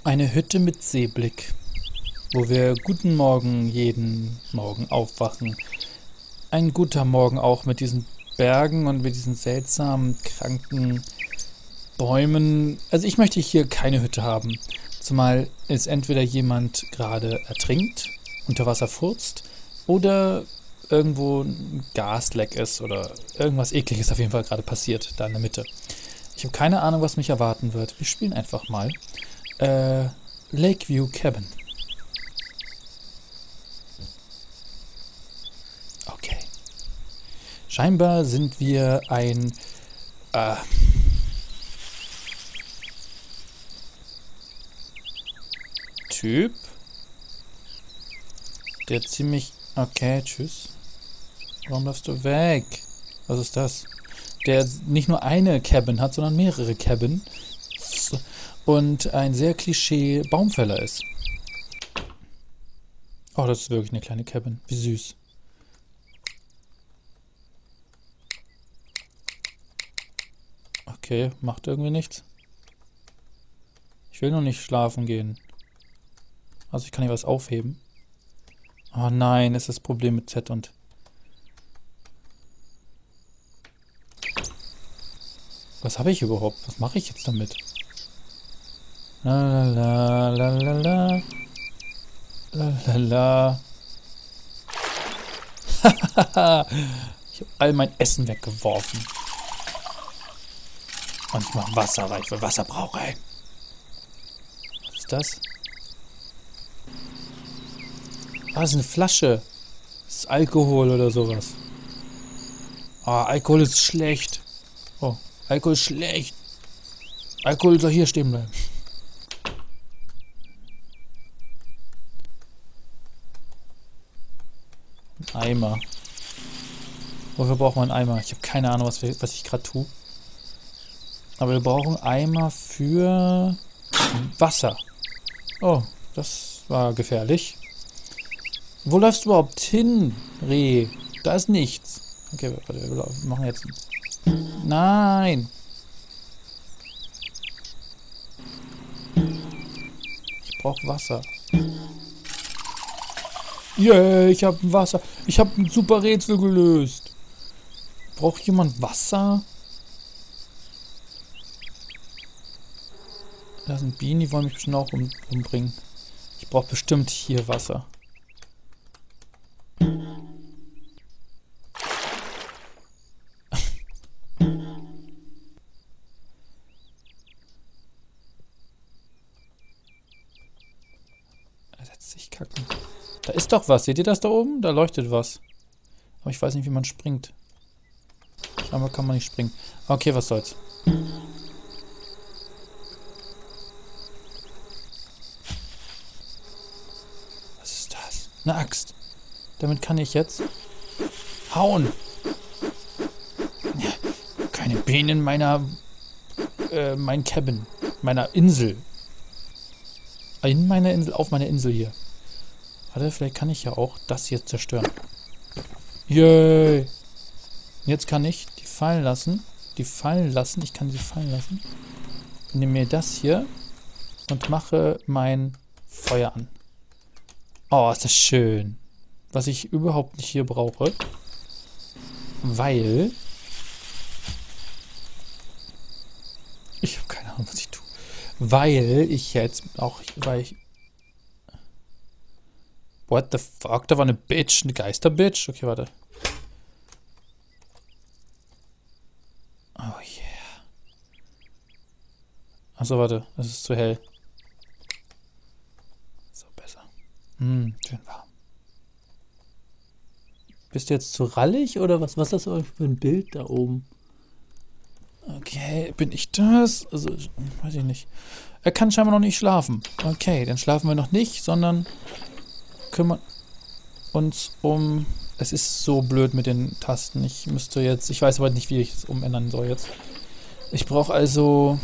Eine Hütte mit Seeblick, wo wir guten Morgen jeden Morgen aufwachen. Ein guter Morgen auch mit diesen Bergen und mit diesen seltsamen, kranken Bäumen. Also ich möchte hier keine Hütte haben, zumal es entweder jemand gerade ertrinkt, unter Wasser furzt oder irgendwo ein Gasleck ist oder irgendwas Ekliges auf jeden Fall gerade passiert, da in der Mitte. Ich habe keine Ahnung, was mich erwarten wird. Wir spielen einfach mal Lakeview Cabin. Okay. Scheinbar sind wir ein Typ, der ziemlich... Okay, tschüss. Warum läufst du weg? Was ist das? Der nicht nur eine Cabin hat, sondern mehrere Cabin. Und ein sehr Klischee Baumfäller ist. Oh, das ist wirklich eine kleine Cabin. Wie süß. Okay, macht irgendwie nichts. Ich will noch nicht schlafen gehen. Also ich kann hier was aufheben. Oh nein, ist das Problem mit Z und... Was habe ich überhaupt? Was mache ich jetzt damit? La la la la la la la la. Ich habe all mein Essen weggeworfen. Und ich mache Wasser, weil ich will Wasser brauche. Was ist das? Ah, das ist eine Flasche. Das ist Alkohol oder sowas. Ah, Alkohol ist schlecht. Oh, Alkohol ist schlecht. Alkohol soll hier stehen bleiben. Ein Eimer. Wofür braucht man einen Eimer? Ich habe keine Ahnung, was ich gerade tue. Aber wir brauchen Eimer für Wasser. Oh, das war gefährlich. Wo läufst du überhaupt hin, Reh? Da ist nichts. Okay, warte, wir machen jetzt... Nein! Ich brauche Wasser. Yay, ich habe Wasser. Ich habe ein super Rätsel gelöst. Braucht jemand Wasser? Da sind Bienen, die wollen mich bestimmt auch umbringen. Ich brauche bestimmt hier Wasser. Er setzt sich kacken. Da ist doch was. Seht ihr das da oben? Da leuchtet was. Aber ich weiß nicht, wie man springt. Scheinbar kann man nicht springen. Okay, was soll's. Was ist das? Eine Axt. Damit kann ich jetzt hauen. Keine Bienen in mein Cabin. Meiner Insel. In meiner Insel, auf meiner Insel hier. Warte, vielleicht kann ich ja auch das hier zerstören. Yay! Jetzt kann ich die fallen lassen. Ich kann sie fallen lassen. Ich nehme mir das hier und mache mein Feuer an. Oh, ist das schön. Was ich überhaupt nicht hier brauche. Weil... Ich habe keine Ahnung, was ich tue. Weil ich jetzt auch... What the fuck? Da war eine Bitch. Eine Geisterbitch? Okay, warte. Oh yeah. Achso, warte. Es ist zu hell. So, besser. Schön warm. Bist du jetzt zu rallig oder was? Was ist das für ein Bild da oben? Okay, bin ich das? Also, weiß ich nicht. Er kann scheinbar noch nicht schlafen. Okay, dann schlafen wir noch nicht, sondern kümmern uns um... Es ist so blöd mit den Tasten. Ich müsste jetzt... Ich weiß aber nicht, wie ich es umändern soll jetzt. Ich brauche also...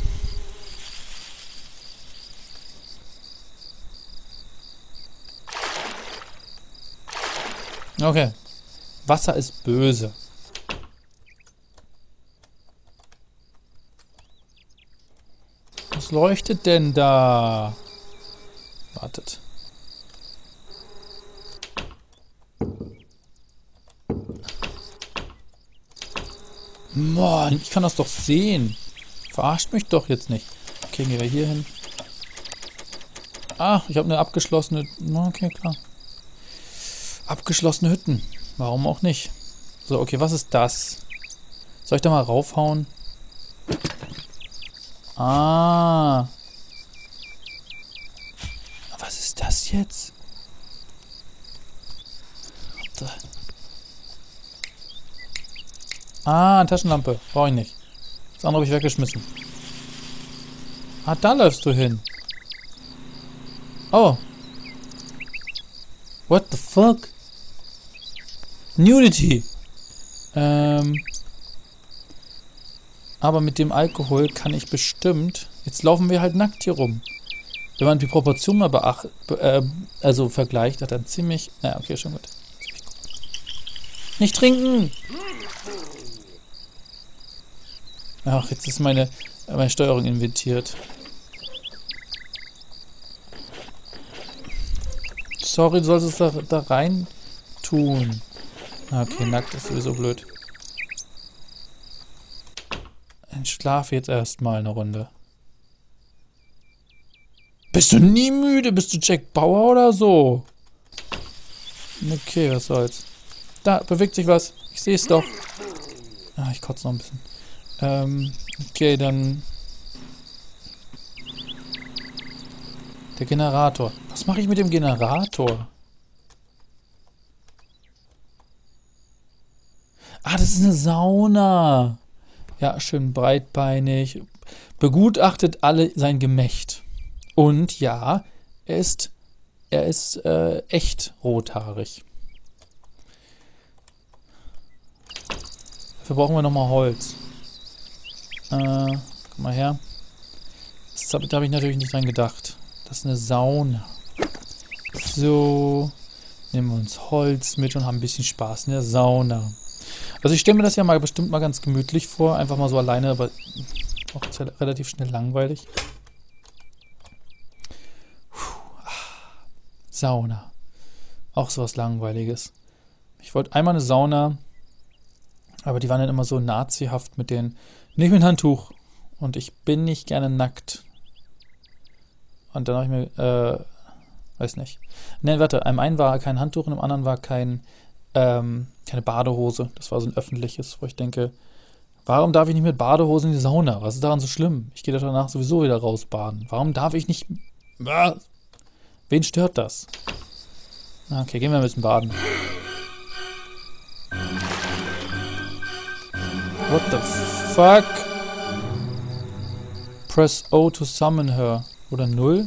Okay. Wasser ist böse. Was leuchtet denn da? Wartet. Mann, ich kann das doch sehen. Verarscht mich doch jetzt nicht. Okay, gehen wir hier hin. Ah, ich habe eine abgeschlossene... Okay, klar. Abgeschlossene Hütten. Warum auch nicht? So, okay, was ist das? Soll ich da mal raufhauen? Ah. Was ist das jetzt? Ah, Taschenlampe. Brauche ich nicht. Das andere habe ich weggeschmissen. Ah, da läufst du hin. Oh. What the fuck? Nudity. Aber mit dem Alkohol kann ich bestimmt... Jetzt laufen wir halt nackt hier rum. Wenn man die Proportion mal also vergleicht, hat dann ziemlich... Naja, okay, schon gut. Nicht trinken! Ach, jetzt ist meine Steuerung invertiert. Sorry, du sollst es da rein tun. Okay, nackt ist sowieso blöd. Ich schlafe jetzt erstmal eine Runde. Bist du nie müde? Bist du Jack Bauer oder so? Okay, was soll's. Da, bewegt sich was. Ich sehe es doch. Ah, ich kotze noch ein bisschen. Okay, dann... Der Generator. Was mache ich mit dem Generator? Ah, das ist eine Sauna. Ja, schön breitbeinig. Begutachtet alle sein Gemächt. Und ja, er ist echt rothaarig. Dafür brauchen wir nochmal Holz. Komm mal her. Da habe ich natürlich nicht dran gedacht. Das ist eine Sauna. So. Nehmen wir uns Holz mit und haben ein bisschen Spaß in der Sauna. Also ich stelle mir das ja mal bestimmt mal ganz gemütlich vor. Einfach mal so alleine, aber auch relativ schnell langweilig. Sauna. Auch sowas Langweiliges. Ich wollte einmal eine Sauna, aber die waren dann immer so nazihaft mit den... Nicht mit Handtuch. Und ich bin nicht gerne nackt. Und dann habe ich mir... weiß nicht. Ne, warte. Im einen war kein Handtuch und im anderen war keine Badehose. Das war so ein öffentliches, wo ich denke, warum darf ich nicht mit Badehose in die Sauna? Was ist daran so schlimm? Ich gehe da danach sowieso wieder raus baden. Warum darf ich nicht... Wen stört das? Okay, gehen wir ein bisschen baden. What the fuck? Press O to summon her. Oder 0?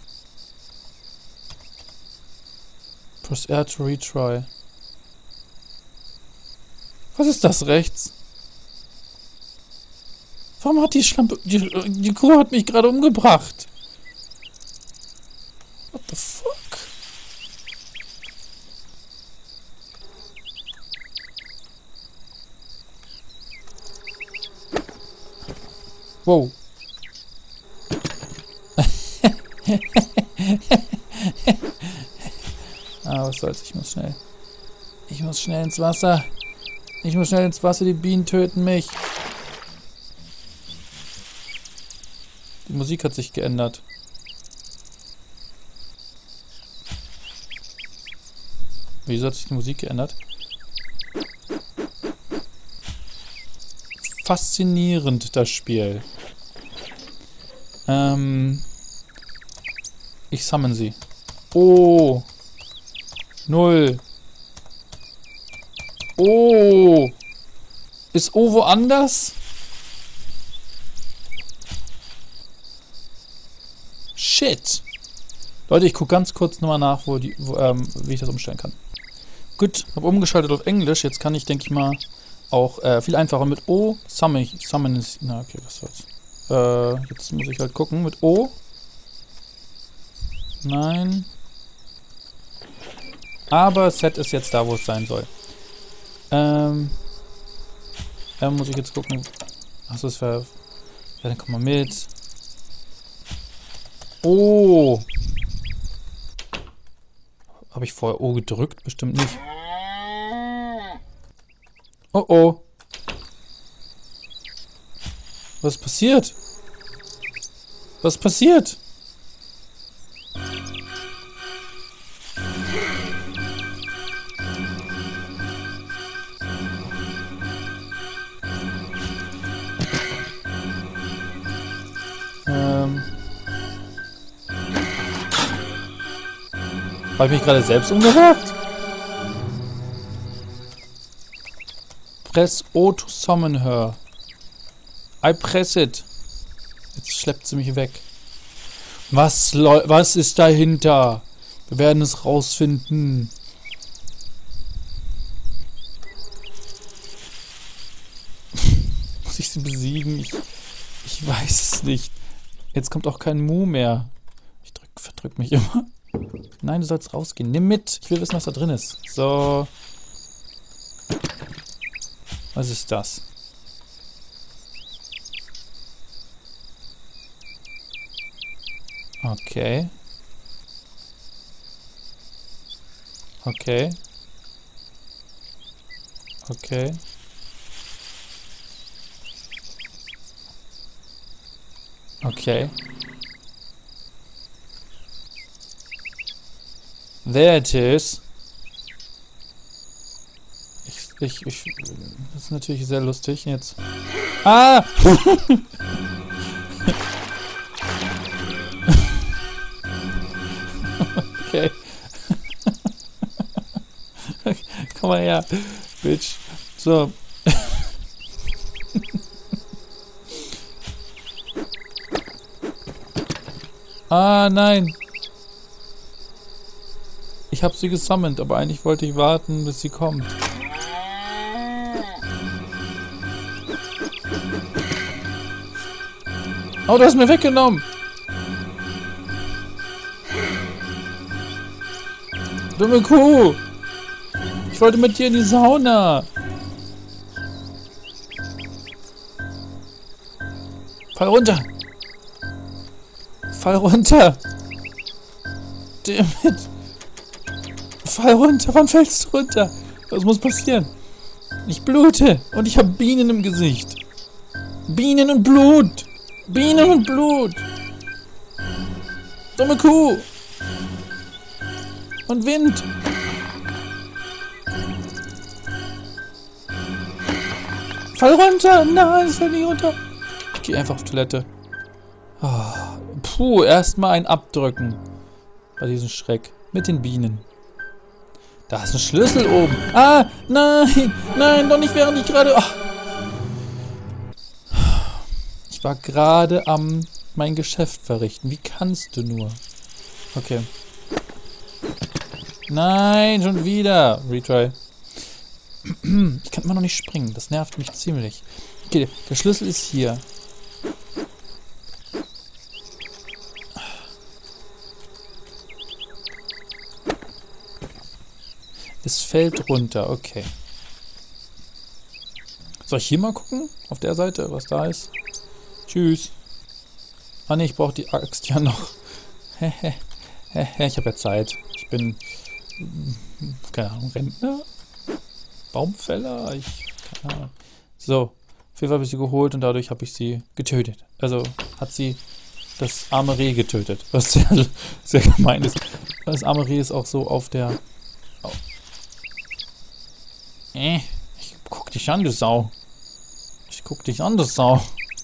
Press R to retry. Was ist das rechts? Warum hat die Schlampe... Die Kuh hat mich gerade umgebracht. What the fuck? Wow. Was soll's, ich muss schnell. Ich muss schnell ins Wasser. Ich muss schnell ins Wasser, die Bienen töten mich. Die Musik hat sich geändert. Wieso hat sich die Musik geändert? Faszinierend, das Spiel. Ich summon sie. Oh. 0. Oh. Ist O woanders? Shit. Leute, ich gucke ganz kurz nochmal nach, wie ich das umstellen kann. Gut, habe umgeschaltet auf Englisch. Jetzt kann ich, denke ich mal, auch viel einfacher mit O. Summon ist... Na, okay, was soll's. Jetzt muss ich halt gucken. Mit O. Nein. Aber Set ist jetzt da, wo es sein soll. Muss ich jetzt gucken. Achso, das wäre... Ja, dann komm mal mit. Oh. Habe ich vorher O gedrückt? Bestimmt nicht. Oh oh. Was passiert? Was passiert? Habe ich mich gerade selbst umgehakt? Press O to summon her. I press it. Jetzt schleppt sie mich weg. Was ist dahinter? Wir werden es rausfinden. Muss ich sie besiegen? Ich weiß es nicht. Jetzt kommt auch kein Mu mehr. Ich verdrück mich immer. Nein, du sollst rausgehen. Nimm mit. Ich will wissen, was da drin ist. So. Was ist das? Okay. Okay. Okay. Okay. There it is. Das ist natürlich sehr lustig jetzt. Ah! Okay. Komm mal her, Bitch. So. Ah, nein. Ich habe sie gesammelt, aber eigentlich wollte ich warten, bis sie kommt. Oh, du hast mir weggenommen. Dumme Kuh. Ich wollte mit dir in die Sauna. Fall runter. Fall runter. Dammit. Fall runter. Wann fällst du runter? Was muss passieren? Ich blute. Und ich habe Bienen im Gesicht. Bienen und Blut. Bienen und Blut. Dumme Kuh. Und Wind. Fall runter. Nein, ich fall nicht runter. Ich gehe einfach auf Toilette. Oh. Puh, erstmal ein Abdrücken. Bei diesem Schreck. Mit den Bienen. Da ist ein Schlüssel oben. Ah, nein. Nein, doch nicht während ich gerade... Oh. Ich war gerade am mein Geschäft verrichten. Wie kannst du nur? Okay. Nein, schon wieder. Retry. Ich kann immer noch nicht springen. Das nervt mich ziemlich. Okay, der Schlüssel ist hier. Es fällt runter. Okay. Soll ich hier mal gucken? Auf der Seite, was da ist? Tschüss. Ah ne, ich brauche die Axt ja noch. Ich habe ja Zeit. Ich bin... keine Ahnung, Rentner? Baumfäller? Keine Ahnung. So, auf jeden Fall habe ich sie geholt und dadurch habe ich sie getötet. Also hat sie das arme Reh getötet. Was sehr, sehr gemein ist. Das arme Reh ist auch so auf der... Oh. Ich guck dich an, du Sau. Ich guck dich an, du Sau.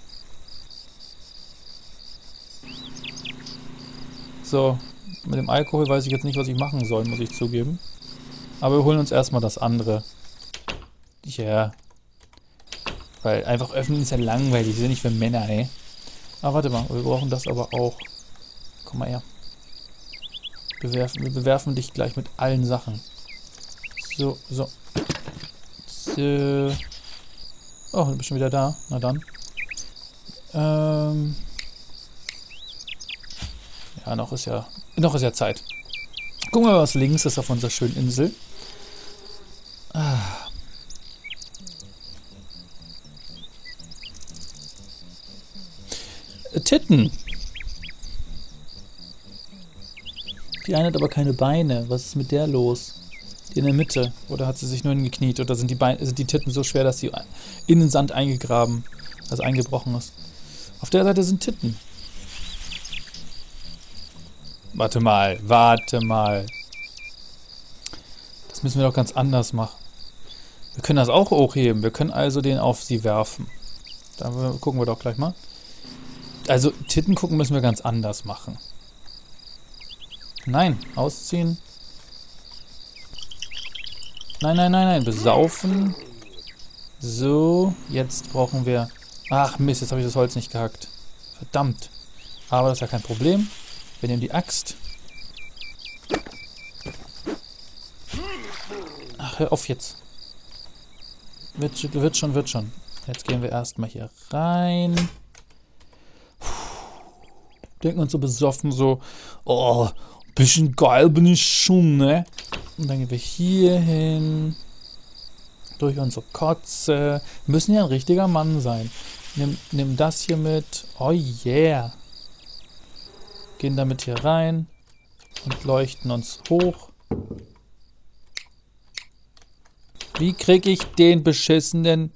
So, mit dem Alkohol weiß ich jetzt nicht, was ich machen soll, muss ich zugeben. Aber wir holen uns erstmal das andere. Ja. Weil einfach öffnen ist ja langweilig. Wir sind nicht für Männer, ey. Ah, warte mal. Wir brauchen das aber auch. Komm mal her. Wir bewerfen dich gleich mit allen Sachen. So, so. So. Oh, du bist schon wieder da. Na dann. Ja, noch ist ja Zeit. Gucken wir mal, was links ist auf unserer schönen Insel. Ah. Titten. Die eine hat aber keine Beine. Was ist mit der los? Die in der Mitte. Oder hat sie sich nur hingekniet? Oder sind die Titten so schwer, dass sie in den Sand eingegraben, also eingebrochen ist? Auf der Seite sind Titten. Warte mal. Das müssen wir doch ganz anders machen. Wir können das auch hochheben. Wir können also den auf sie werfen. Da gucken wir doch gleich mal. Also Titten gucken müssen wir ganz anders machen. Nein, ausziehen. Nein. Besaufen. So, jetzt brauchen wir... Ach Mist, jetzt habe ich das Holz nicht gehackt. Verdammt. Aber das ist ja kein Problem. Wir nehmen die Axt. Ach, hör auf jetzt. Wird schon. Jetzt gehen wir erstmal hier rein. Denken uns so besoffen, so, oh, bisschen geil bin ich schon, ne? Und dann gehen wir hier hin. Durch unsere Kotze. Wir müssen ja ein richtiger Mann sein. Nimm das hier mit. Oh yeah. Gehen damit hier rein. Und leuchten uns hoch. Wie kriege ich den beschissenen...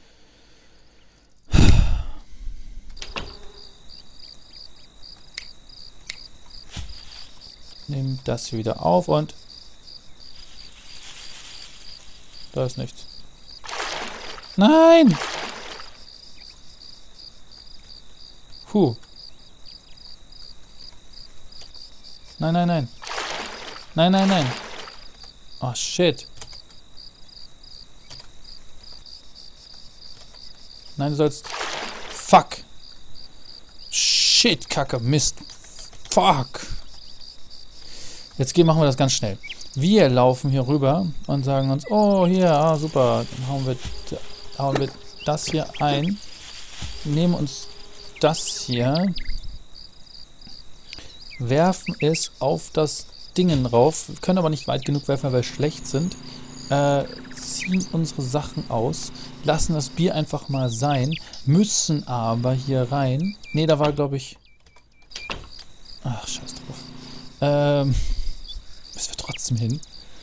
Nimm das hier wieder auf und... Da ist nichts. Nein! Puh. Nein. Nein. Oh, shit. Nein, du sollst... Fuck. Shit, Kacke, Mist. Fuck. Jetzt machen wir das ganz schnell. Wir laufen hier rüber und sagen uns, oh, hier, super. Dann hauen wir das hier ein. Nehmen uns das hier. Werfen es auf das Dingen rauf. Wir können aber nicht weit genug werfen, weil wir schlecht sind. Ziehen unsere Sachen aus. Lassen das Bier einfach mal sein. Müssen aber hier rein. Ne, da war, glaube ich... Ach, scheiß drauf. Müssen wir trotzdem hin.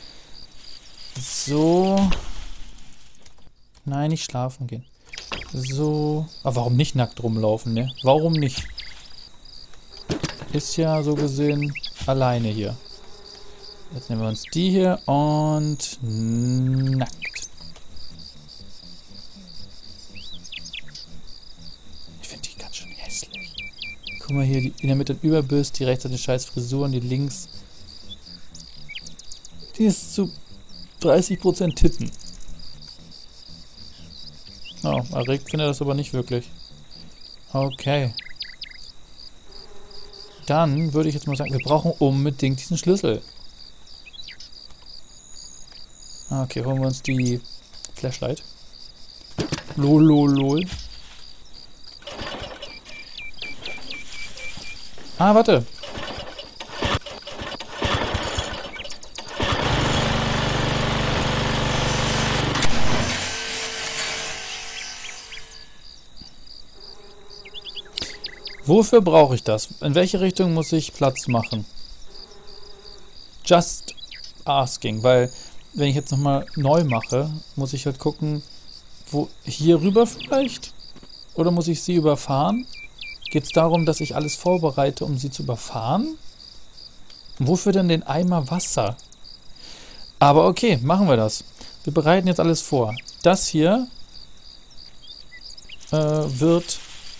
So. Nein, nicht schlafen gehen. So. Aber warum nicht nackt rumlaufen, ne? Warum nicht? Ist ja so gesehen alleine hier. Jetzt nehmen wir uns die hier und nackt. Ich finde die ganz schön hässlich. Guck mal hier, die in der Mitte ein Überbiss, die rechts hat eine scheiß Frisur und die links... Die ist zu 30% Titten. Oh, erregt finde das aber nicht wirklich. Okay. Dann würde ich jetzt mal sagen, wir brauchen unbedingt diesen Schlüssel. Okay, holen wir uns die Flashlight. Lol. Ah, warte. Wofür brauche ich das? In welche Richtung muss ich Platz machen? Just asking, weil wenn ich jetzt nochmal neu mache, muss ich halt gucken, wo hier rüber vielleicht? Oder muss ich sie überfahren? Geht es darum, dass ich alles vorbereite, um sie zu überfahren? Wofür denn den Eimer Wasser? Aber okay, machen wir das. Wir bereiten jetzt alles vor. Das hier wird...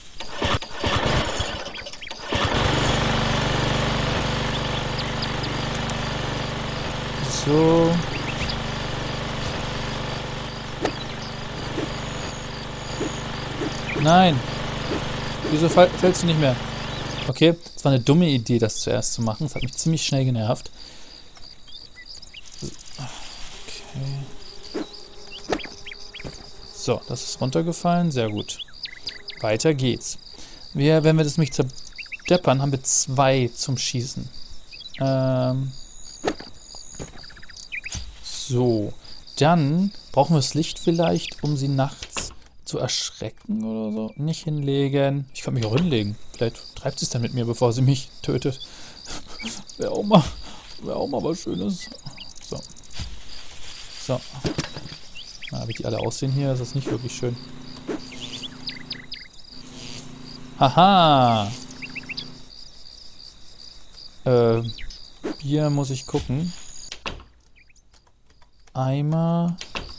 So. Nein. Wieso fällst du nicht mehr? Okay, das war eine dumme Idee, das zuerst zu machen. Das hat mich ziemlich schnell genervt. Okay. So, das ist runtergefallen. Sehr gut. Weiter geht's. Wenn wir das nämlich zerdeppern, haben wir 2 zum Schießen. So, dann brauchen wir das Licht vielleicht, um sie nachts zu erschrecken oder so. Nicht hinlegen. Ich kann mich auch hinlegen. Vielleicht treibt sie es dann mit mir, bevor sie mich tötet. Wäre auch mal wäre auch mal was Schönes. So. So. Na, wie die alle aussehen hier, ist das nicht wirklich schön. Haha! Bier muss ich gucken. Eimer.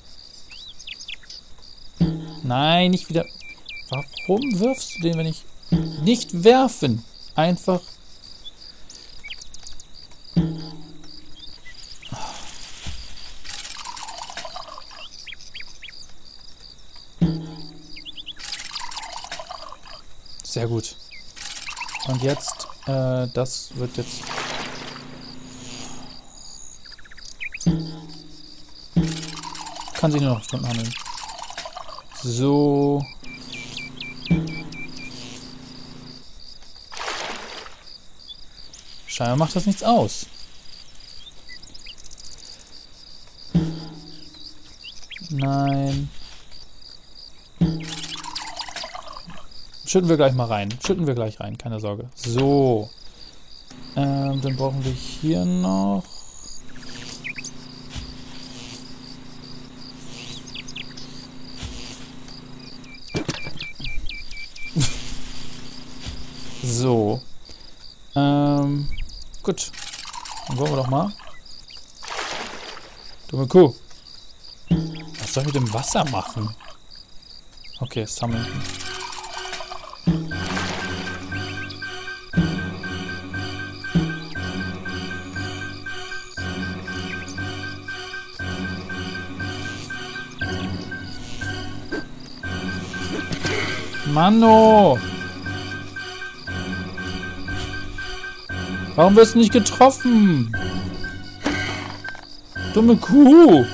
Nein, nicht wieder. Warum wirfst du den, wenn ich... Nicht werfen! Einfach... Sehr gut. Und jetzt, das wird jetzt... Kann sich nur noch Stunden handeln. So. Scheinbar macht das nichts aus. Nein. Schütten wir gleich mal rein. Schütten wir gleich rein, keine Sorge. So. Dann brauchen wir hier noch... So. Gut. Dann wollen wir doch mal. Dumme Kuh. Was soll ich mit dem Wasser machen? Okay, sammeln. Manno! Warum wirst du nicht getroffen? Dumme Kuh!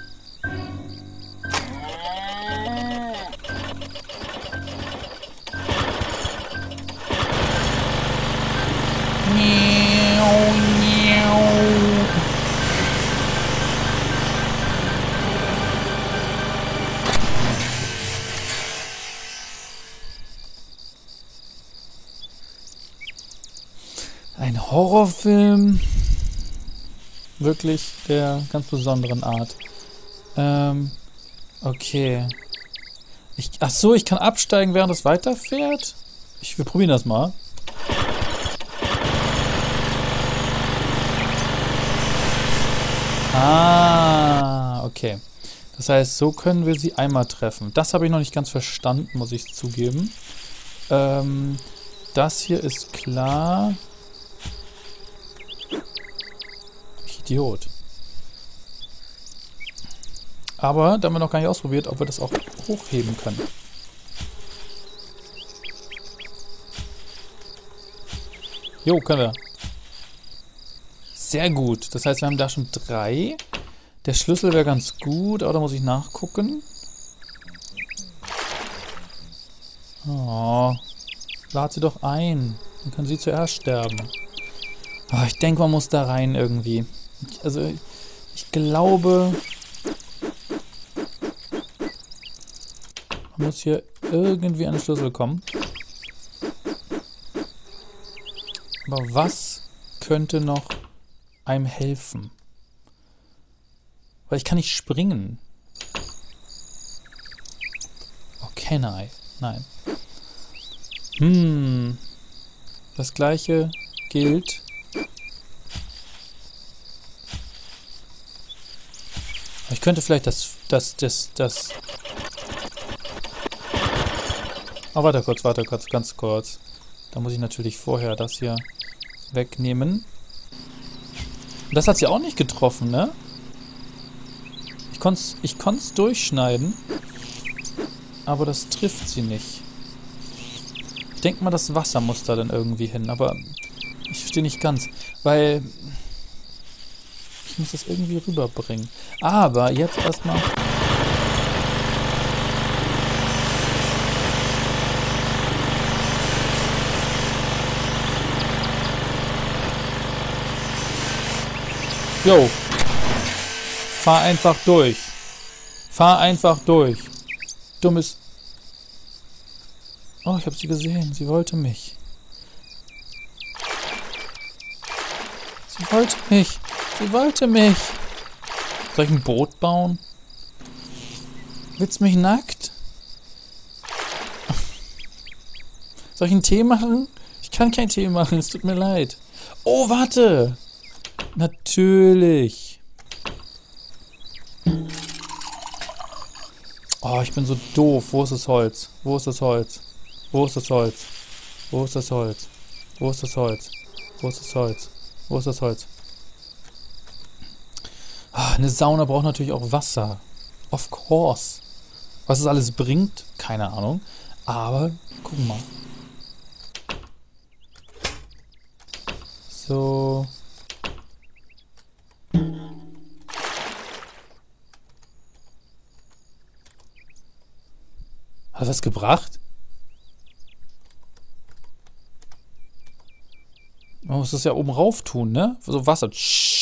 Miau, miau. Ein Horrorfilm. Wirklich der ganz besonderen Art. Okay. Ach so, ich kann absteigen, während es weiterfährt? Wir probieren das mal. Ah, okay. Das heißt, so können wir sie einmal treffen. Das habe ich noch nicht ganz verstanden, muss ich zugeben. Das hier ist klar. Idiot. Aber da haben wir noch gar nicht ausprobiert, ob wir das auch hochheben können. Jo, können wir. Sehr gut. Das heißt, wir haben da schon 3. Der Schlüssel wäre ganz gut, aber da muss ich nachgucken. Oh. Lad sie doch ein. Dann kann sie zuerst sterben. Oh, ich denke, man muss da rein irgendwie. Also, ich glaube... Man muss hier irgendwie an den Schlüssel kommen. Aber was könnte noch einem helfen? Weil ich kann nicht springen. Oh, can I? Nein. Das gleiche gilt. Ich könnte vielleicht das... Oh, warte kurz, ganz kurz. Da muss ich natürlich vorher das hier wegnehmen. Das hat sie auch nicht getroffen, ne? Ich konnt's durchschneiden. Aber das trifft sie nicht. Ich denke mal, das Wasser muss da dann irgendwie hin. Aber ich verstehe nicht ganz. Weil... Ich muss das irgendwie rüberbringen. Aber jetzt erstmal... Jo. Fahr einfach durch. Fahr einfach durch. Dummes... Oh, ich habe sie gesehen. Sie wollte mich. Sie wollte mich. Sie wollte mich. Soll ich ein Boot bauen? Willst du mich nackt? Soll ich einen Tee machen? Ich kann keinen Tee machen, es tut mir leid. Oh, warte! Natürlich. Oh, ich bin so doof. Wo ist das Holz? Wo ist das Holz? Wo ist das Holz? Wo ist das Holz? Wo ist das Holz? Wo ist das Holz? Wo ist das Holz? Ah, eine Sauna braucht natürlich auch Wasser. Of course. Was es alles bringt, keine Ahnung. Aber, guck mal. So. Hat was gebracht? Man muss das ja oben rauf tun, ne? So Wasser.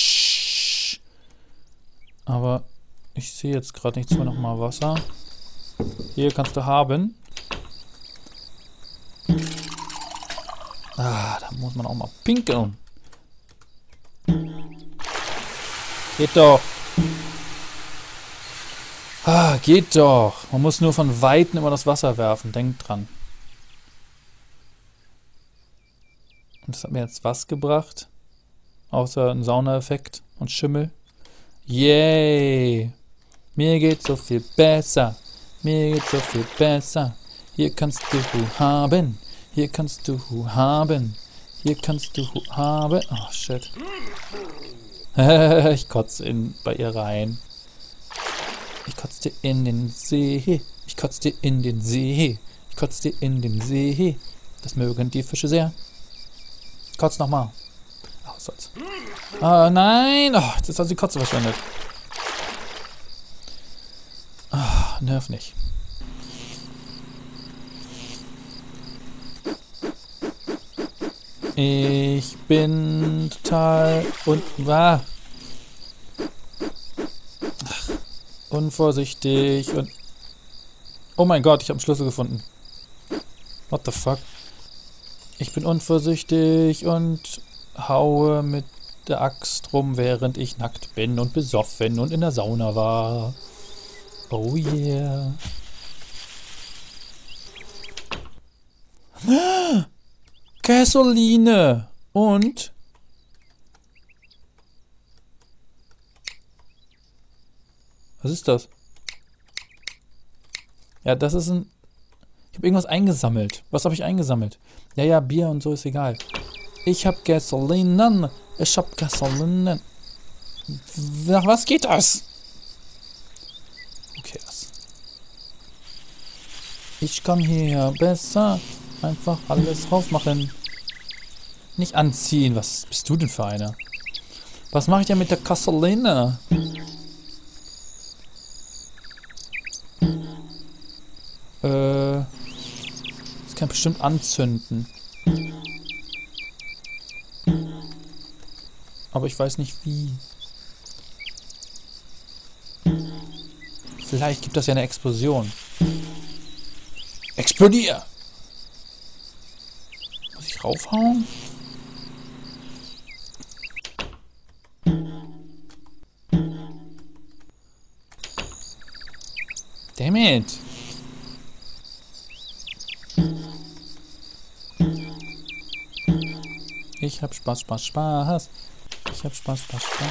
Aber ich sehe jetzt gerade nichts mehr. Nochmal Wasser. Hier kannst du haben. Ah, da muss man auch mal pinkeln. Geht doch. Ah, geht doch. Man muss nur von Weitem immer das Wasser werfen. Denkt dran. Und das hat mir jetzt was gebracht? Außer ein Saunaeffekt und Schimmel. Yay! Mir geht's so viel besser. Mir geht's so viel besser. Hier kannst du haben. Hier kannst du haben. Hier kannst du haben. Oh, shit. Ich kotze bei ihr rein. Ich kotze dir in den See. Ich kotze dir in den See. Ich kotze dir in den See. Das mögen die Fische sehr. Kotz nochmal. Ach, was soll's. Oh, nein. Oh, jetzt hat sie Kotze verschwendet. Oh, nerv nicht. Ich bin total unvorsichtig und... Oh mein Gott, ich habe einen Schlüssel gefunden. What the fuck? Ich bin unvorsichtig und haue mit der Axt rum, während ich nackt bin und besoffen und in der Sauna war. Oh yeah. Gasoline und was ist das? Ja, das ist ein... Ich habe irgendwas eingesammelt. Was habe ich eingesammelt? Ja, ja, Bier und so ist egal. Ich habe Gasolinen. Ich habe Gasolinen. Nach was geht das? Okay, das. Ich kann hier besser einfach alles drauf machen. Nicht anziehen. Was bist du denn für einer? Was mache ich denn mit der Gasoline? Das kann bestimmt anzünden. Aber ich weiß nicht wie. Vielleicht gibt das ja eine Explosion. Explodier! Muss ich raufhauen? Damn it! Ich hab Spaß, Spaß, Spaß. Ich hab Spaß, Spaß, Spaß.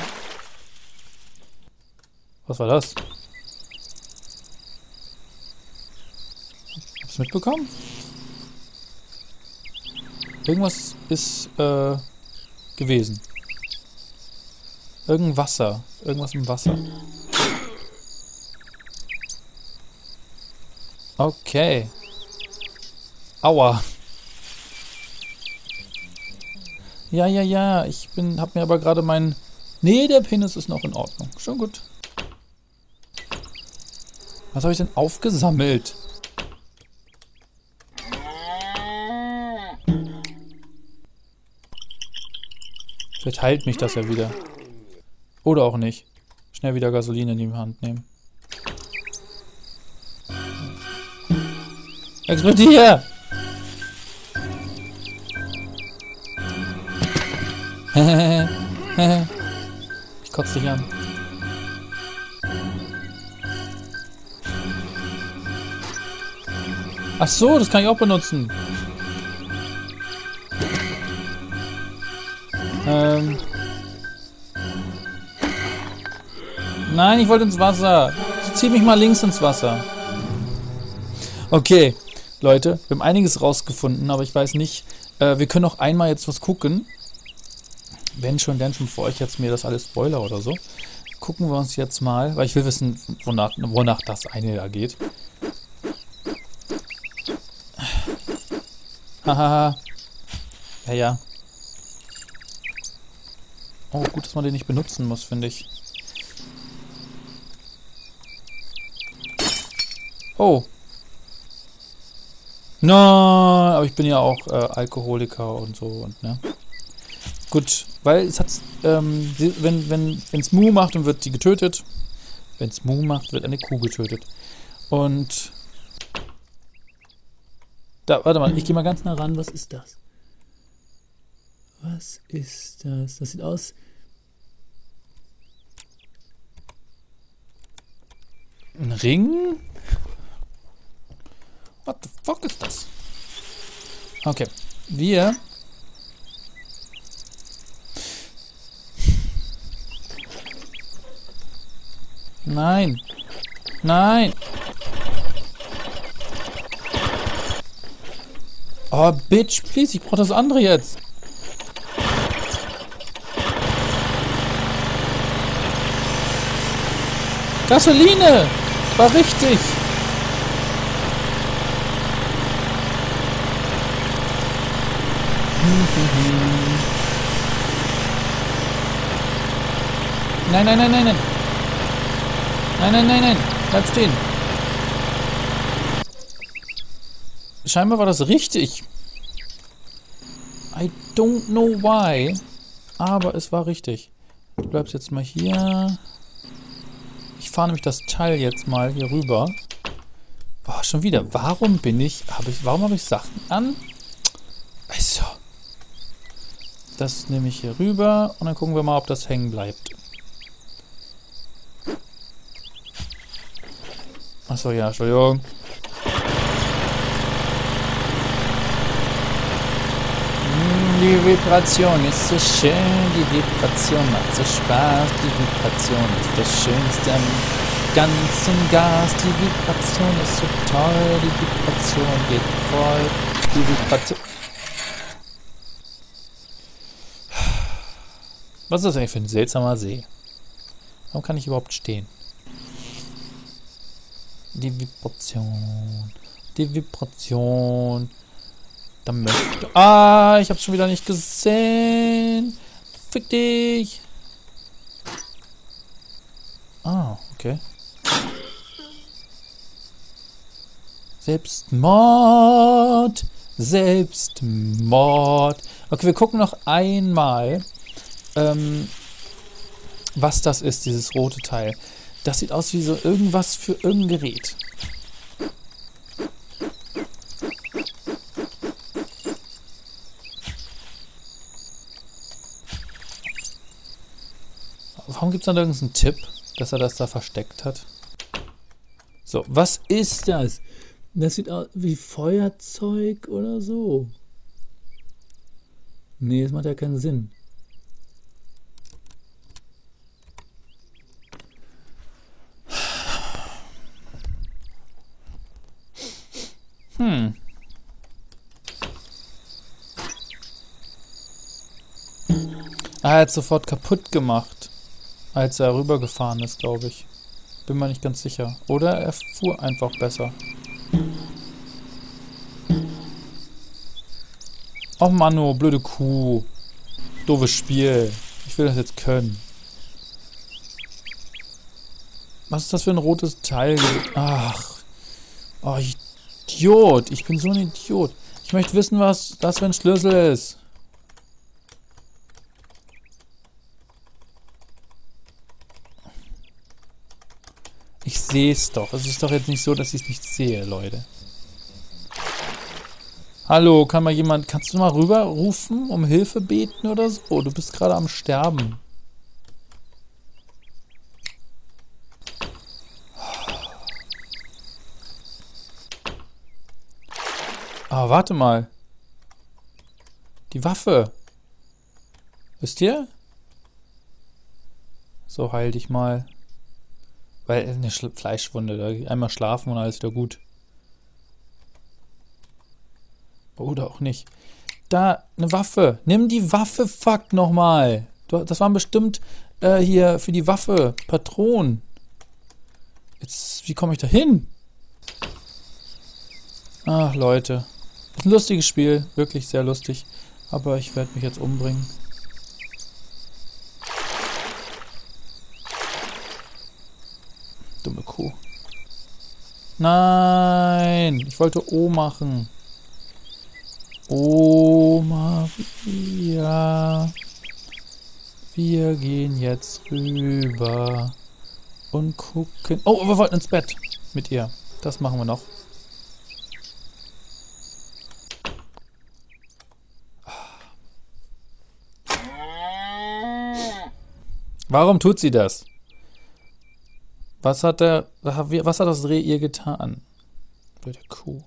Was war das? Hab's mitbekommen? Irgendwas ist gewesen. Irgendein Wasser. Irgendwas im Wasser. Okay. Aua. Ja, ja, ja. Hab mir aber gerade meinen... Nee, der Penis ist noch in Ordnung. Schon gut. Was habe ich denn aufgesammelt? Vielleicht heilt mich das ja wieder. Oder auch nicht. Schnell wieder Gasoline in die Hand nehmen. Explodier! Ich kotze dich an. Ach so, das kann ich auch benutzen. Nein, ich wollte ins Wasser. Zieh mich mal links ins Wasser. Okay, Leute, wir haben einiges rausgefunden, aber ich weiß nicht. Wir können auch einmal jetzt was gucken. Wenn schon, denn schon, bevor euch jetzt mir das alles spoiler oder so. Gucken wir uns jetzt mal, weil ich will wissen, wonach das eine da geht. Hahaha. Ja, ja. Oh, gut, dass man den nicht benutzen muss, finde ich. Oh. Nein, aber ich bin ja auch Alkoholiker und so und ne. Gut, weil es hat, wenn es Mu macht, dann wird die getötet. Wenn es Mu macht, wird eine Kuh getötet. Und da, warte mal, ich gehe mal ganz nah ran. Was ist das? Was ist das? Das sieht aus. Ein Ring? What the fuck ist das? Okay, wir. Nein. Nein. Oh, Bitch, please, ich brauche das andere jetzt. Gasoline! War richtig! Nein, nein, nein, nein, nein. Nein, nein, nein, nein. Bleib stehen. Scheinbar war das richtig. I don't know why. Aber es war richtig. Du bleibst jetzt mal hier. Ich fahre nämlich das Teil jetzt mal hier rüber. Boah, schon wieder. Warum habe ich Sachen an? Also. Das nehme ich hier rüber und dann gucken wir mal, ob das hängen bleibt. Achso, ja, Entschuldigung. Die Vibration ist so schön, die Vibration macht so Spaß, die Vibration ist das Schönste am ganzen Gas, die Vibration ist so toll, die Vibration geht voll, die Vibration... Was ist das eigentlich für ein seltsamer See? Warum kann ich überhaupt stehen? Die Vibration. Die Vibration. Da möchte... Ah, ich hab's schon wieder nicht gesehen. Fick dich. Ah, okay. Selbstmord. Selbstmord. Okay, wir gucken noch einmal, was das ist, dieses rote Teil. Das sieht aus wie so irgendwas für irgendein Gerät. Warum gibt es da irgendeinen Tipp, dass er das da versteckt hat? So, was ist das? Das sieht aus wie Feuerzeug oder so. Nee, das macht ja keinen Sinn. Er hat sofort kaputt gemacht, als er rübergefahren ist, glaube ich. Bin mir nicht ganz sicher. Oder er fuhr einfach besser. Och Manno, blöde Kuh. Doofes Spiel. Ich will das jetzt können. Was ist das für ein rotes Teil? Ach. Oh, Idiot. Ich bin so ein Idiot. Ich möchte wissen, was das für ein Schlüssel ist. Ich sehe es doch. Es ist doch jetzt nicht so, dass ich es nicht sehe, Leute. Hallo, kannst du mal rüber rufen, um Hilfe beten oder so? Du bist gerade am Sterben. Aber warte mal. Die Waffe. Wisst ihr? So, heil dich mal. Weil eine Fleischwunde. Einmal schlafen und alles wieder gut. Oder auch nicht. Da, eine Waffe. Nimm die Waffe, fuck, nochmal. Das waren bestimmt hier für die Waffe. Patronen. Jetzt, wie komme ich da hin? Ach, Leute. Das ist ein lustiges Spiel. Wirklich sehr lustig. Aber ich werde mich jetzt umbringen. Dumme Kuh. Nein! Ich wollte O machen. O Maria. Wir gehen jetzt rüber und gucken. Oh, wir wollten ins Bett mit ihr. Das machen wir noch. Warum tut sie das? Was hat das Reh ihr getan? Blöde Kuh.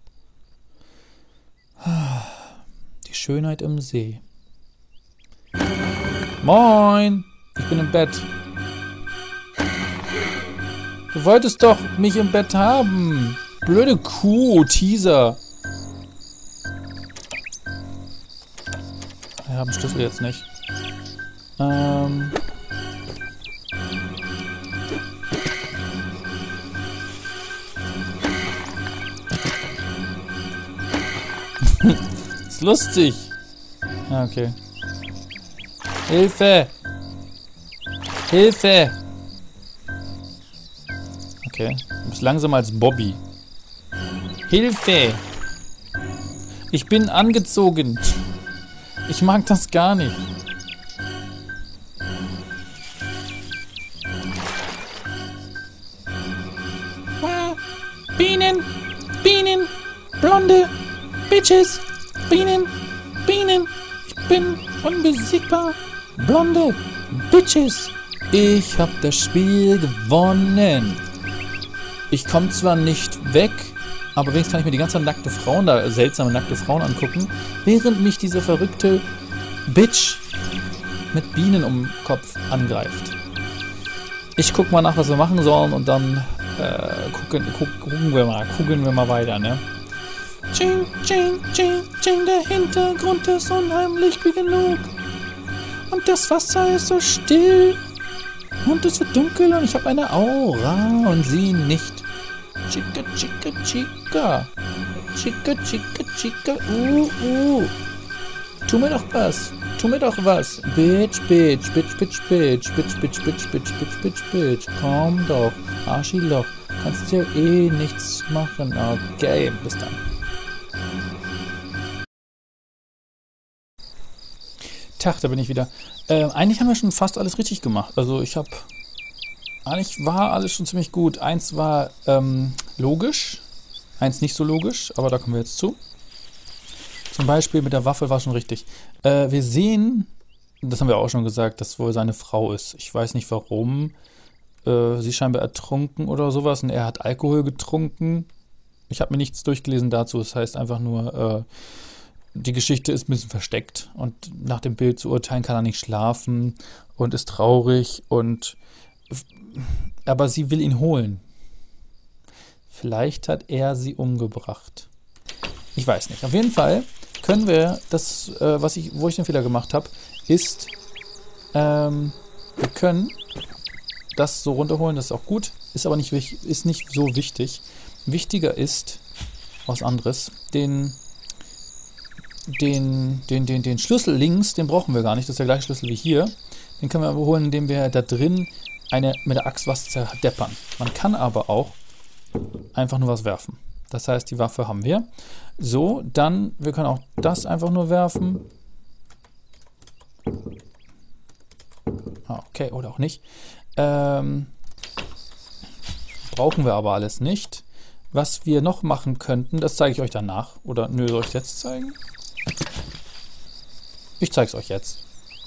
Die Schönheit im See. Moin! Ich bin im Bett. Du wolltest doch mich im Bett haben. Blöde Kuh, Teaser. Wir haben Schlüssel jetzt nicht. Ist lustig. Ah, okay. Hilfe! Hilfe! Okay. Du bist langsamer als Bobby. Hilfe! Ich bin angezogen. Ich mag das gar nicht. Bienen! Bienen! Blonde! Bitches! Bienen! Bienen! Ich bin unbesiegbar! Blonde! Bitches! Ich hab das Spiel gewonnen! Ich komme zwar nicht weg, aber wenigstens kann ich mir die ganze Zeit nackte Frauen, da seltsame nackte Frauen angucken, während mich diese verrückte Bitch mit Bienen um den Kopf angreift. Ich guck mal nach, was wir machen sollen und dann gucken wir mal weiter, ne? Ching, ching, ching, ching, der Hintergrund ist unheimlich genug. Und das Wasser ist so still. Und es wird dunkel und ich habe eine Aura und sie nicht. Chica, chica, chica. Chica, chica, chica. Tu mir doch was. Tu mir doch was. Bitch, bitch, bitch, bitch, bitch, bitch, bitch, bitch, bitch, bitch, bitch, bitch. Komm doch. Arschiloch. Kannst dir eh nichts machen. Okay, bis dann. Tag, da bin ich wieder. Eigentlich haben wir schon fast alles richtig gemacht. Also eigentlich war alles schon ziemlich gut. Eins war logisch, eins nicht so logisch, aber da kommen wir jetzt zu. Zum Beispiel mit der Waffe war schon richtig. Wir sehen, das haben wir auch schon gesagt, dass wohl seine Frau ist. Ich weiß nicht warum. Sie ist scheinbar ertrunken oder sowas und er hat Alkohol getrunken. Ich habe mir nichts durchgelesen dazu. Das heißt einfach nur, die Geschichte ist ein bisschen versteckt und nach dem Bild zu urteilen kann er nicht schlafen und ist traurig aber sie will ihn holen. Vielleicht hat er sie umgebracht. Ich weiß nicht. Auf jeden Fall können wir das, wo ich den Fehler gemacht habe, ist, wir können das so runterholen, das ist auch gut, ist aber nicht so wichtig. Wichtiger ist was anderes. Den Schlüssel links, den brauchen wir gar nicht. Das ist der gleiche Schlüssel wie hier. Den können wir aber holen, indem wir da drin mit der Axt was zerdeppern. Man kann aber auch einfach nur was werfen. Das heißt, die Waffe haben wir. So, dann, wir können auch das einfach nur werfen. Okay, oder auch nicht. Brauchen wir aber alles nicht. Was wir noch machen könnten, das zeige ich euch danach. Oder nö, soll ich es jetzt zeigen? Ich zeige es euch jetzt.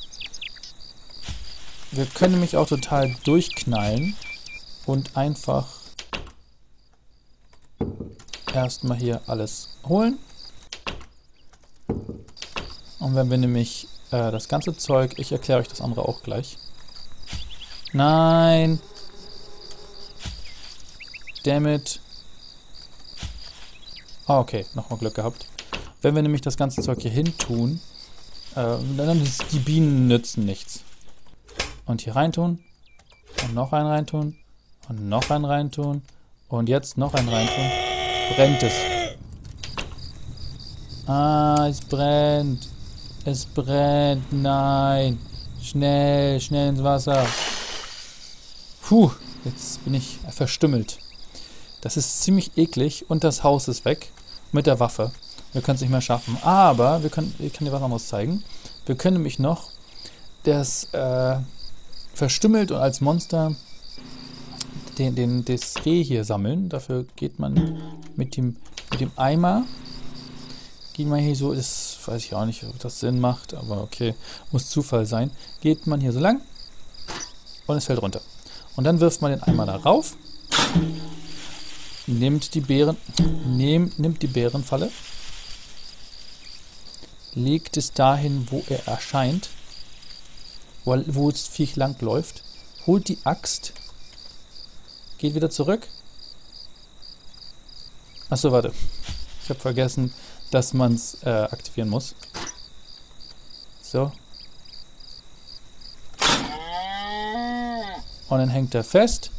Wir können nämlich auch total durchknallen und einfach erstmal hier alles holen. Und wenn wir nämlich das ganze Zeug... Ich erkläre euch das andere auch gleich. Nein! Dammit. Ah, okay. Nochmal Glück gehabt. Wenn wir nämlich das ganze Zeug hier hin tun, dann die Bienen nützen nichts. Und hier reintun. Und noch einen reintun. Und noch einen reintun. Und jetzt noch einen reintun. Brennt es. Ah, es brennt. Es brennt. Nein. Schnell, schnell ins Wasser. Puh, jetzt bin ich verstümmelt. Das ist ziemlich eklig. Und das Haus ist weg. Mit der Waffe. Wir können es nicht mehr schaffen. Aber ich kann dir was anderes zeigen. Wir können nämlich noch das verstümmelt und als Monster das Reh hier sammeln. Dafür geht man mit dem Eimer. Geht man hier so, das weiß ich auch nicht, ob das Sinn macht, aber okay, muss Zufall sein. Geht man hier so lang und es fällt runter. Und dann wirft man den Eimer da rauf, nimmt die Bärenfalle, legt es dahin, wo er erscheint, wo das Viech lang läuft, holt die Axt, geht wieder zurück. Achso, warte. Ich habe vergessen, dass man es aktivieren muss. So. Und dann hängt er fest.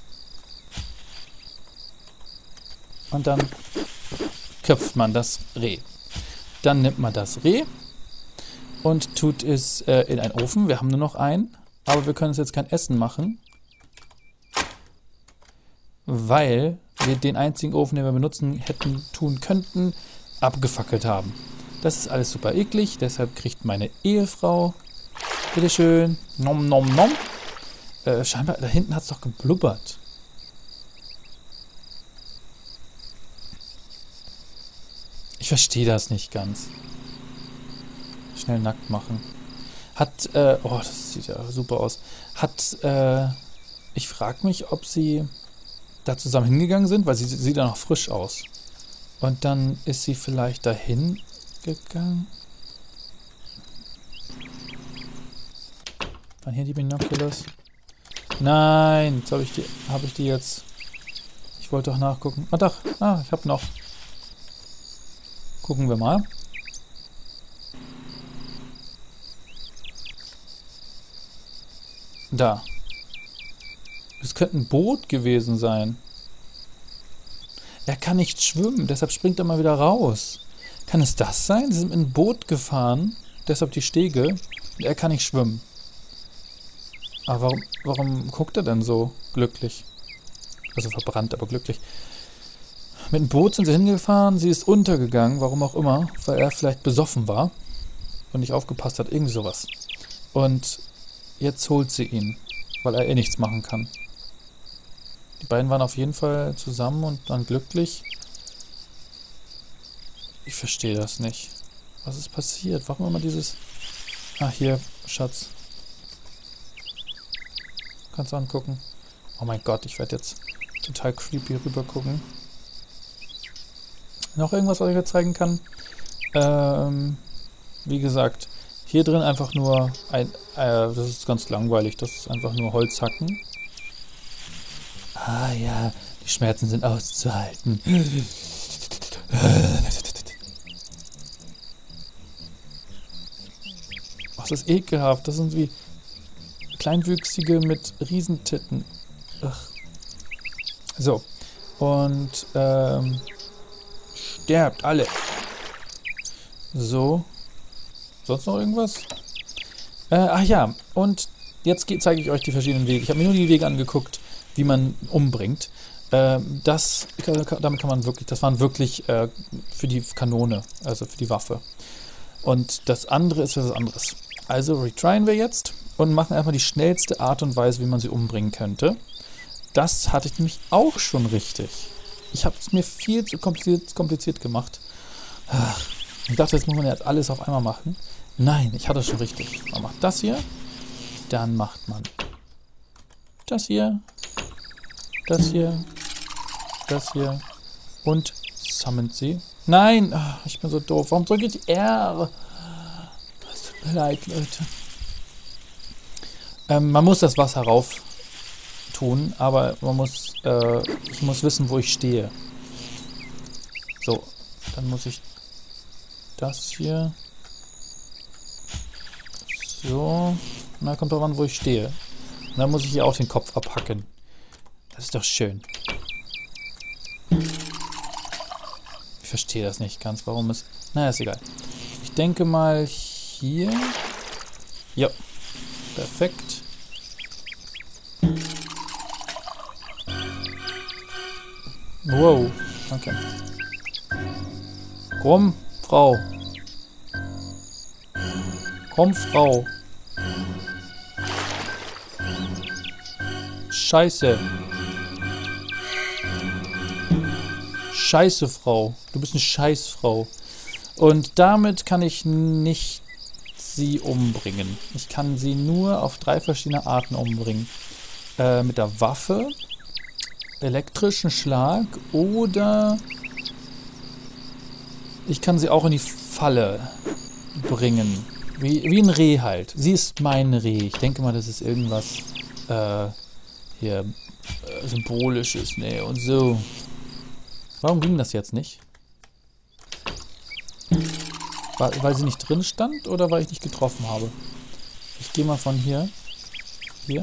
Und dann köpft man das Reh. Dann nimmt man das Reh und tut es in einen Ofen. Wir haben nur noch einen, aber wir können es jetzt kein Essen machen, weil wir den einzigen Ofen, den wir benutzen tun könnten, abgefackelt haben. Das ist alles super eklig, deshalb kriegt meine Ehefrau, bitteschön, nom nom nom. Scheinbar, da hinten hat es doch geblubbert. Ich verstehe das nicht ganz. Schnell nackt machen. Oh, das sieht ja super aus. Ich frage mich, ob sie da zusammen hingegangen sind, weil sie sieht ja noch frisch aus. Und dann ist sie vielleicht dahin gegangen. Waren hier die Binoculars? Nein, jetzt habe ich die jetzt. Ich wollte doch nachgucken. Ah, doch. Ah, ich habe noch. Gucken wir mal. Da. Es könnte ein Boot gewesen sein. Er kann nicht schwimmen, deshalb springt er mal wieder raus. Kann es das sein? Sie sind in ein Boot gefahren, deshalb die Stege. Und er kann nicht schwimmen. Aber warum guckt er denn so glücklich? Also verbrannt, aber glücklich. Mit dem Boot sind sie hingefahren, sie ist untergegangen, warum auch immer, weil er vielleicht besoffen war und nicht aufgepasst hat, irgendwie sowas. Und jetzt holt sie ihn, weil er eh nichts machen kann. Die beiden waren auf jeden Fall zusammen und dann glücklich. Ich verstehe das nicht. Was ist passiert? Warum immer dieses... Ah, hier, Schatz. Kannst du angucken. Oh mein Gott, ich werde jetzt total creepy rüber gucken. Noch irgendwas, was ich euch zeigen kann? Wie gesagt, hier drin einfach nur das ist ganz langweilig, das ist einfach nur Holz hacken. Ah ja, die Schmerzen sind auszuhalten. Oh, das ist ekelhaft, das sind wie Kleinwüchsige mit Riesentitten. Ugh. So, und sterbt alle. So. Sonst noch irgendwas? Ach ja, und jetzt zeige ich euch die verschiedenen Wege. Ich habe mir nur die Wege angeguckt, wie man umbringt. Damit kann man wirklich, das waren wirklich für die Kanone, also für die Waffe. Und das andere ist was anderes. Also retryen wir jetzt und machen einfach die schnellste Art und Weise, wie man sie umbringen könnte. Das hatte ich nämlich auch schon richtig. Ich habe es mir viel zu kompliziert gemacht. Ach, ich dachte, jetzt muss man jetzt alles auf einmal machen. Nein, ich hatte es schon richtig. Man macht das hier, dann macht man das hier, das hier, das hier und summont sie. Nein, ach, ich bin so doof. Warum drücke ich R? Leid, Leute. Man muss das Wasser rauf tun, aber ich muss wissen, wo ich stehe. So, dann muss ich das hier. So, na, kommt drauf an, wo ich stehe. Und dann muss ich hier auch den Kopf abhacken. Das ist doch schön. Ich verstehe das nicht ganz, warum es... Naja, ist egal. Ich denke mal hier... Ja, perfekt. Wow, okay. Komm, Frau. Komm, Frau. Scheiße. Scheiße, Frau. Du bist eine Scheißfrau. Und damit kann ich nicht sie umbringen. Ich kann sie nur auf 3 verschiedene Arten umbringen. Mit der Waffe, elektrischen Schlag oder ich kann sie auch in die Falle bringen. Wie ein Reh halt. Sie ist mein Reh. Ich denke mal, das ist irgendwas hier Symbolisches, ne, und so. Warum ging das jetzt nicht? Weil sie nicht drin stand oder weil ich nicht getroffen habe? Ich gehe mal von hier. Hier.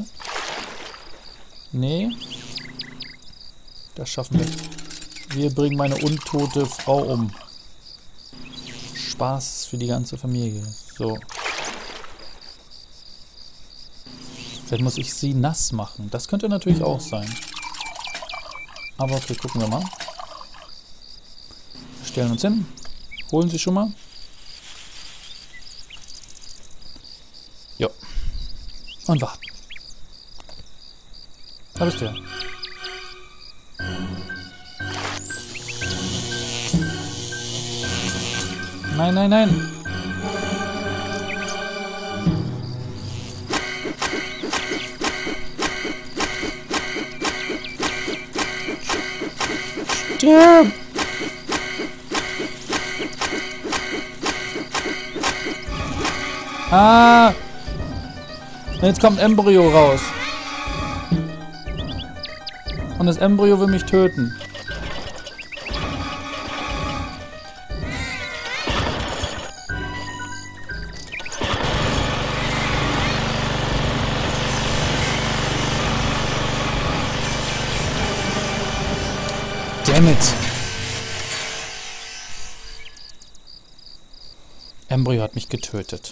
Nee. Das schaffen wir. Wir bringen meine untote Frau um. Spaß für die ganze Familie. So. Vielleicht muss ich sie nass machen. Das könnte natürlich auch sein. Aber okay, gucken wir mal. Wir stellen uns hin. Holen sie schon mal. Jo. Und warten. Da bist du ja. Nein, nein, nein. Stirb! Ah! Jetzt kommt Embryo raus. Und das Embryo will mich töten. Damn it. Embryo hat mich getötet.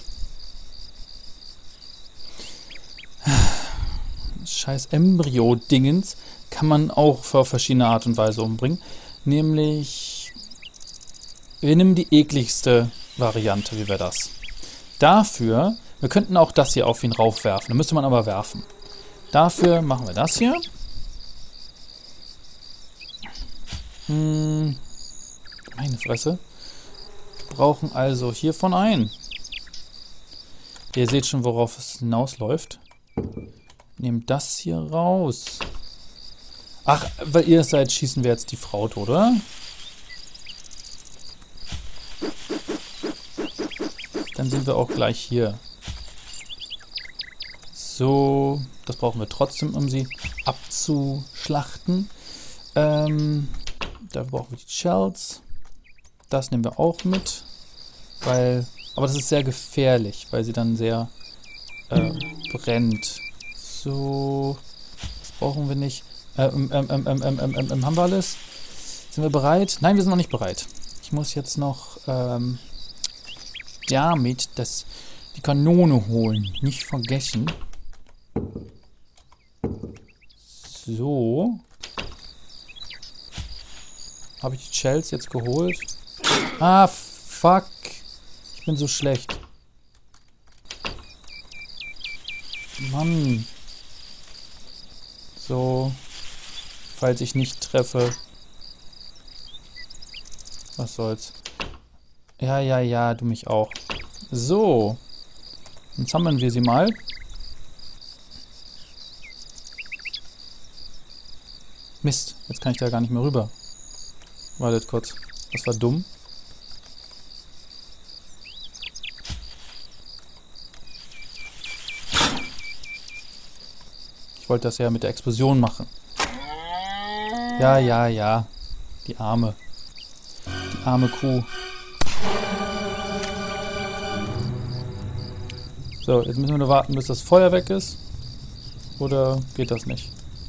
Scheiß Embryo-Dingens kann man auch auf verschiedene Art und Weise umbringen. Nämlich, wir nehmen die ekligste Variante, wie wäre das? Dafür, wir könnten auch das hier auf ihn raufwerfen. Da müsste man aber werfen. Dafür machen wir das hier. Meine Fresse. Wir brauchen also hiervon ein. Ihr seht schon, worauf es hinausläuft. Nehmt das hier raus. Ach, weil ihr es seid, schießen wir jetzt die Frau tot, oder? Dann sind wir auch gleich hier. So, das brauchen wir trotzdem, um sie abzuschlachten. Da brauchen wir die Shells. Das nehmen wir auch mit. Aber das ist sehr gefährlich, weil sie dann sehr brennt. So, das brauchen wir nicht. Haben wir alles? Sind wir bereit? Nein, wir sind noch nicht bereit. Ich muss jetzt noch damit die Kanone holen. Nicht vergessen. So. Habe ich die Shells jetzt geholt? Ah, fuck. Ich bin so schlecht. Mann. So. Falls ich nicht treffe. Was soll's. Ja, du mich auch. So. Dann sammeln wir sie mal. Mist, jetzt kann ich da gar nicht mehr rüber. Wartet kurz. Das war dumm. Ich wollte das ja mit der Explosion machen. Ja, ja, ja. Die arme Kuh. So, jetzt müssen wir nur warten, bis das Feuer weg ist. Oder geht das nicht?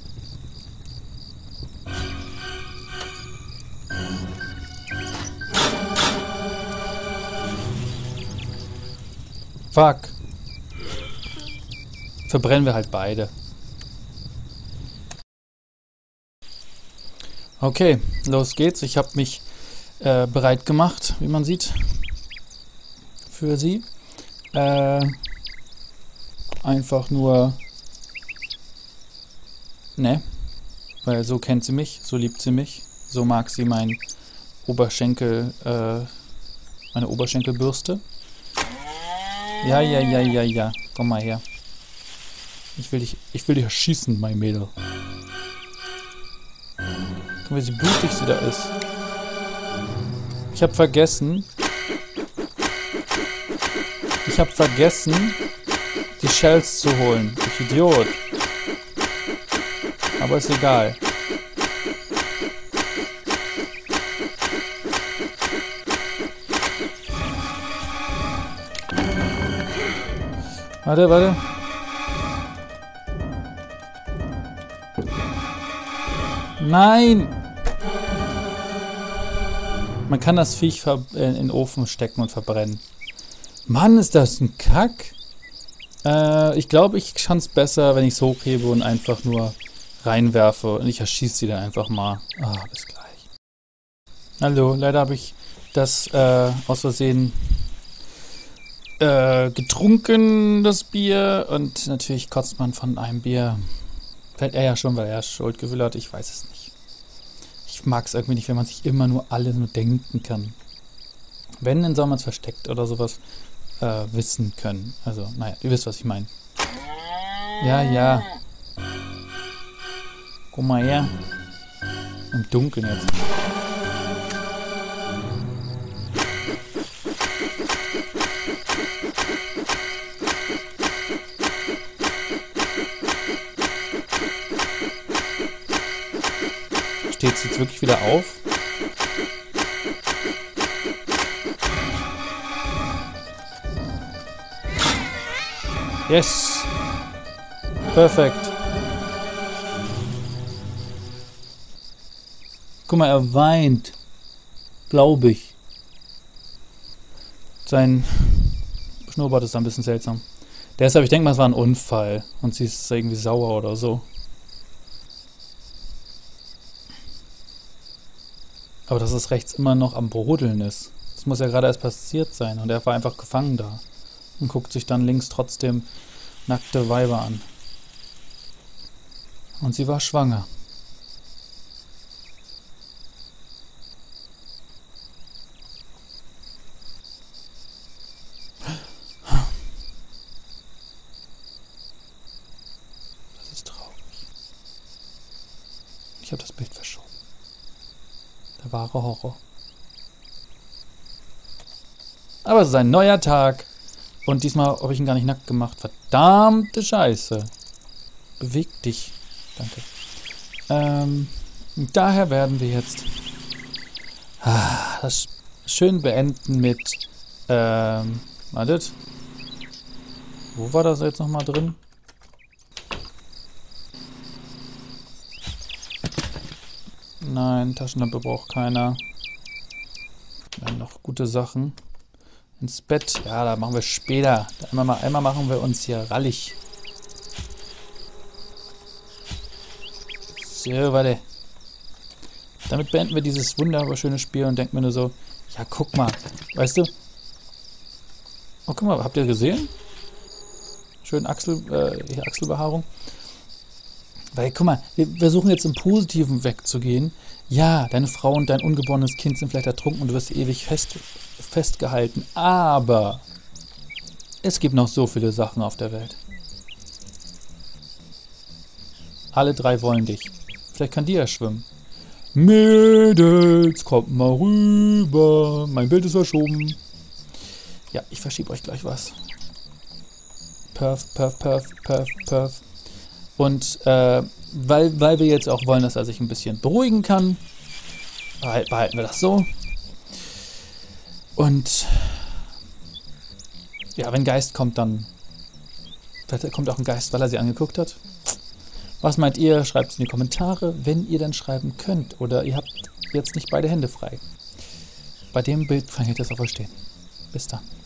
Fuck. Verbrennen wir halt beide. Okay, los geht's. Ich habe mich bereit gemacht, wie man sieht, für sie. Einfach nur... Ne, weil so kennt sie mich, so liebt sie mich, so mag sie mein Oberschenkel, meine Oberschenkelbürste. Ja, ja, ja, ja, ja, komm mal her. Ich will dich erschießen, mein Mädel. Guck mal, wie blutig sie da ist. Ich habe vergessen, die Shells zu holen. Ich Idiot. Aber ist egal. Warte. Nein! Man kann das Viech in den Ofen stecken und verbrennen. Mann, ist das ein Kack? Ich glaube, ich kann es besser, wenn ich es hochhebe und einfach nur reinwerfe. Und ich erschieße sie dann einfach mal. Ah, bis gleich. Hallo, leider habe ich das aus Versehen getrunken, das Bier. Und natürlich kotzt man von einem Bier. Fällt er ja schon, weil er Schuldgefühle hat. Ich weiß es nicht. Ich mag es irgendwie nicht, wenn man sich immer nur alles nur denken kann. Wenn, dann soll man es versteckt oder sowas wissen können. Also, naja, ihr wisst, was ich meine. Ja, ja. Guck mal her. Im Dunkeln jetzt. Steht sie jetzt wirklich wieder auf? Yes! Perfekt. Guck mal, er weint. Glaube ich. Sein Schnurrbart ist ein bisschen seltsam. Deshalb, ich denke mal, es war ein Unfall. Und sie ist irgendwie sauer oder so. Aber dass es rechts immer noch am Brodeln ist. Das muss ja gerade erst passiert sein. Und er war einfach gefangen da. Und guckt sich dann links trotzdem nackte Weiber an. Und sie war schwanger. Das ist traurig. Ich habe das Bild verschoben. Der wahre Horror. Aber es ist ein neuer Tag. Und diesmal habe ich ihn gar nicht nackt gemacht. Verdammte Scheiße. Beweg dich. Danke. Daher werden wir jetzt das schön beenden mit wartet. Wo war das jetzt nochmal drin? Nein, Taschenlampe braucht keiner. Wir haben noch gute Sachen. Ins Bett. Ja, da machen wir später. Einmal machen wir uns hier rallig. So, warte. Damit beenden wir dieses wunderschöne Spiel und denken mir nur so, ja, guck mal. Weißt du? Oh, guck mal, habt ihr gesehen? Schön Achselbehaarung. Weil, guck mal, wir versuchen jetzt im Positiven wegzugehen. Ja, deine Frau und dein ungeborenes Kind sind vielleicht ertrunken und du wirst ewig festgehalten. Aber es gibt noch so viele Sachen auf der Welt. Alle drei wollen dich. Vielleicht kann die ja schwimmen. Mädels, kommt mal rüber. Mein Bild ist verschoben. Ja, ich verschiebe euch gleich was. Perf. Und weil wir jetzt auch wollen, dass er sich ein bisschen beruhigen kann, behalten wir das so. Und ja, wenn Geist kommt, dann vielleicht kommt auch ein Geist, weil er sie angeguckt hat. Was meint ihr? Schreibt es in die Kommentare, wenn ihr dann schreiben könnt. Oder ihr habt jetzt nicht beide Hände frei. Bei dem Bild kann ich das auch verstehen. Bis dann.